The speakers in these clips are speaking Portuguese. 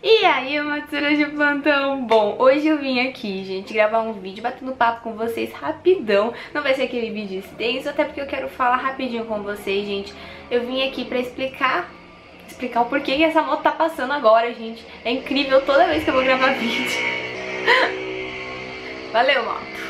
E aí, Matsura de plantão? Bom, hoje eu vim aqui, gente, gravar um vídeo batendo papo com vocês rapidão. Não vai ser aquele vídeo extenso, até porque eu quero falar rapidinho com vocês, gente. Eu vim aqui pra explicar o porquê que essa moto tá passando agora, gente. É incrível toda vez que eu vou gravar vídeo. Valeu,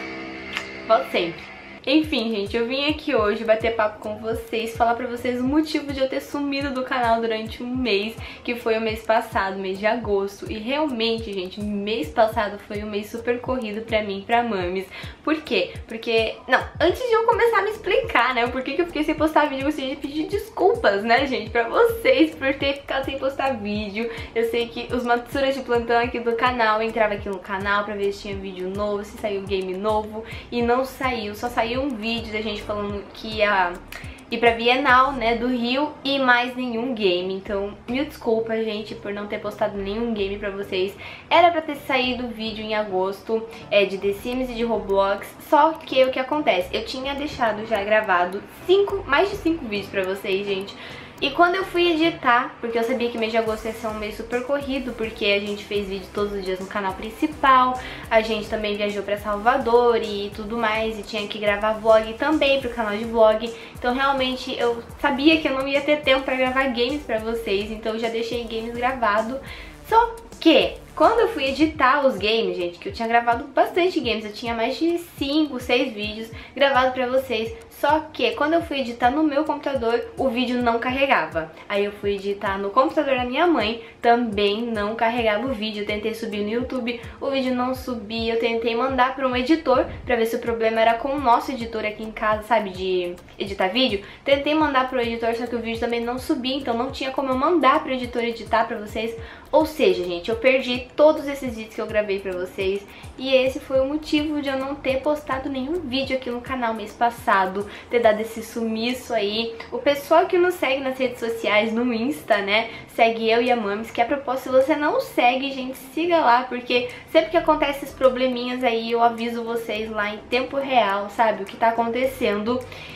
moto. Volto sempre. Enfim, gente, eu vim aqui hoje bater papo com vocês, falar pra vocês o motivo de eu ter sumido do canal durante um mês, que foi o mês passado, mês de agosto. E realmente, gente, mês passado foi um mês super corrido pra mim e pra Mames. Por quê? Porque, não, antes de eu começar a me explicar, né, o porquê que eu fiquei sem postar vídeo, eu gostaria de pedir desculpas, né, gente, pra vocês por ter ficado sem postar vídeo. Eu sei que os Matsuras de plantão aqui do canal, entrava aqui no canal pra ver se tinha vídeo novo, se saiu game novo, e não saiu, só saiu um vídeo da gente falando que ia ir pra Bienal, né, do Rio, e mais nenhum game. Então, mil desculpas, gente, por não ter postado nenhum game pra vocês. Era pra ter saído vídeo em agosto de The Sims e de Roblox, só que o que acontece? Eu tinha deixado já gravado mais de 5 vídeos pra vocês, gente. E quando eu fui editar, porque eu sabia que mês de agosto ia ser um mês super corrido, porque a gente fez vídeo todos os dias no canal principal, a gente também viajou pra Salvador e tudo mais, e tinha que gravar vlog também pro canal de vlog. Então realmente eu sabia que eu não ia ter tempo pra gravar games pra vocês, então eu já deixei games gravado. Só que quando eu fui editar os games, gente, que eu tinha gravado bastante games, eu tinha mais de 5, 6 vídeos gravados pra vocês. Só que quando eu fui editar no meu computador, o vídeo não carregava. Aí eu fui editar no computador da minha mãe, também não carregava o vídeo. Eu tentei subir no YouTube, o vídeo não subia. Eu tentei mandar para um editor pra ver se o problema era com o nosso editor aqui em casa, sabe, de editar vídeo. Tentei mandar pro editor, só que o vídeo também não subia, então não tinha como eu mandar pro editor editar pra vocês. Ou seja, gente, eu perdi todos esses vídeos que eu gravei pra vocês. E esse foi o motivo de eu não ter postado nenhum vídeo aqui no canal mês passado, ter dado esse sumiço aí. O pessoal que nos segue nas redes sociais, no Insta, né, segue eu e a Mames, que a propósito, se você não segue, gente, siga lá, porque sempre que acontece esses probleminhas aí, eu aviso vocês lá em tempo real, sabe, o que tá acontecendo.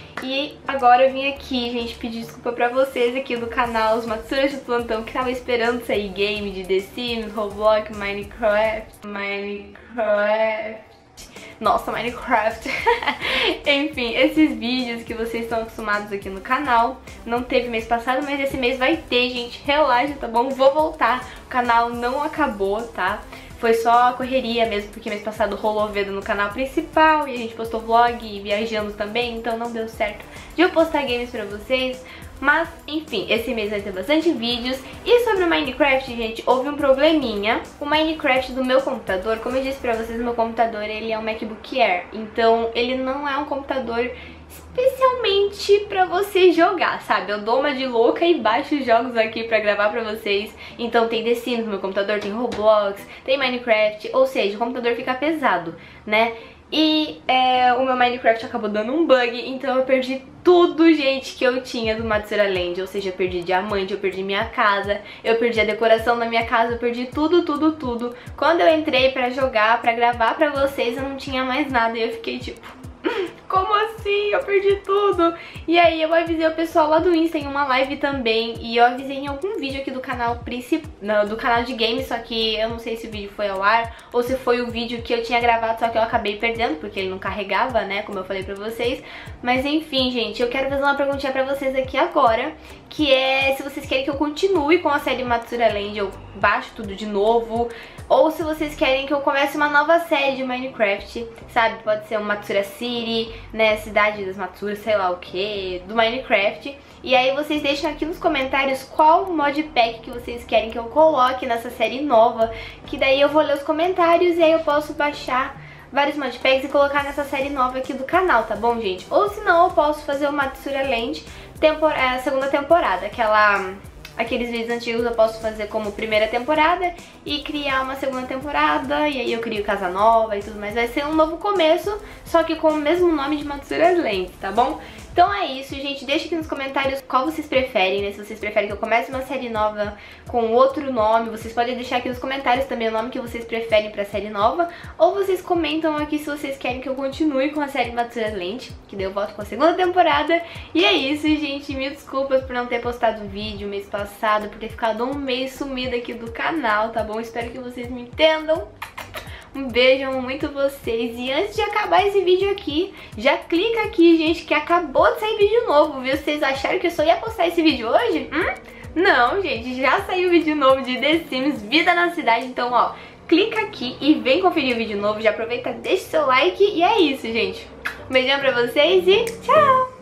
E agora eu vim aqui, gente, pedir desculpa pra vocês aqui do canal, os Matsuras de plantão, que tava esperando sair game de The Sims, Roblox, Minecraft. Nossa, Minecraft. Enfim, esses vídeos que vocês estão acostumados aqui no canal. Não teve mês passado, mas esse mês vai ter, gente. Relaxa, tá bom? Vou voltar. O canal não acabou, tá? Foi só a correria mesmo, porque mês passado rolou veda no canal principal e a gente postou vlog e viajamos também, então não deu certo de eu postar games pra vocês. Mas, enfim, esse mês vai ter bastante vídeos. E sobre o Minecraft, gente, houve um probleminha. O Minecraft do meu computador, como eu disse pra vocês, meu computador, ele é um MacBook Air. Então, ele não é um computador especialmente pra você jogar, sabe? Eu dou uma de louca e baixo jogos aqui pra gravar pra vocês. Então tem The Sims no meu computador, tem Roblox, tem Minecraft. Ou seja, o computador fica pesado, né? E o meu Minecraft acabou dando um bug, então eu perdi tudo, gente, que eu tinha do Matsura Land. Ou seja, eu perdi diamante, eu perdi minha casa, eu perdi a decoração da minha casa, eu perdi tudo, tudo, tudo. Quando eu entrei pra jogar, pra gravar pra vocês, eu não tinha mais nada e eu fiquei tipo... Como assim? Eu perdi tudo. E aí eu avisei o pessoal lá do Insta em uma live também. E eu avisei em algum vídeo aqui do canal do canal de games. Só que eu não sei se o vídeo foi ao ar ou se foi o vídeo que eu tinha gravado, só que eu acabei perdendo porque ele não carregava, né, como eu falei pra vocês. Mas enfim, gente, eu quero fazer uma perguntinha pra vocês aqui agora, que é se vocês querem que eu continue com a série Matsura Land, eu baixo tudo de novo, ou se vocês querem que eu comece uma nova série de Minecraft, sabe? Pode ser uma Matsura City, né, Cidade das Matsuras, sei lá o que, do Minecraft. E aí vocês deixam aqui nos comentários qual modpack que vocês querem que eu coloque nessa série nova, que daí eu vou ler os comentários e aí eu posso baixar vários modpacks e colocar nessa série nova aqui do canal, tá bom, gente? Ou se não, eu posso fazer o Matsura Land segunda temporada, aqueles vídeos antigos eu posso fazer como primeira temporada e criar uma segunda temporada, e aí eu crio casa nova e tudo mais. Vai ser um novo começo, só que com o mesmo nome de Matsura Land, tá bom? Então é isso, gente. Deixa aqui nos comentários qual vocês preferem, né? Se vocês preferem que eu comece uma série nova com outro nome, vocês podem deixar aqui nos comentários também o nome que vocês preferem pra série nova. Ou vocês comentam aqui se vocês querem que eu continue com a série Matsuras Lente, que daí eu volto com a segunda temporada. E é isso, gente. Mil desculpas por não ter postado vídeo mês passado, por ter ficado um mês sumida aqui do canal, tá bom? Espero que vocês me entendam. Um beijo, amo muito vocês. E antes de acabar esse vídeo aqui, já clica aqui, gente, que acabou de sair vídeo novo, viu? Vocês acharam que eu só ia postar esse vídeo hoje? Não, gente, já saiu vídeo novo de The Sims Vida na Cidade. Então, ó, clica aqui e vem conferir o vídeo novo. Já aproveita, deixa o seu like. E é isso, gente. Um beijão pra vocês e tchau!